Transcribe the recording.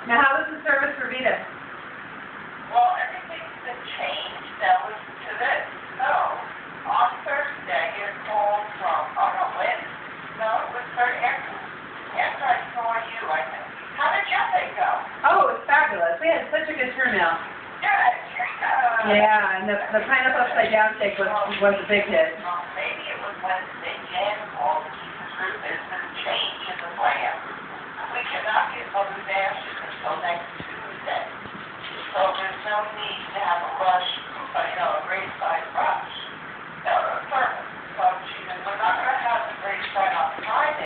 Now, how was the service for Vita? Well, everything's been changed. Now listen to this. So, on Thursday, it called from, oh no, Wednesday. No, it was Thursday after I saw you, I think. How did your thing go? Oh, it was fabulous. We had such a good turnout. Good. Yeah, and the pineapple upside down steak was a big hit. Maybe it was Wednesday. Jan called to keep us through. There's been a change in the plan. We cannot get Mother's Ashes until next Tuesday. So there's no need to have a rush, but, you know,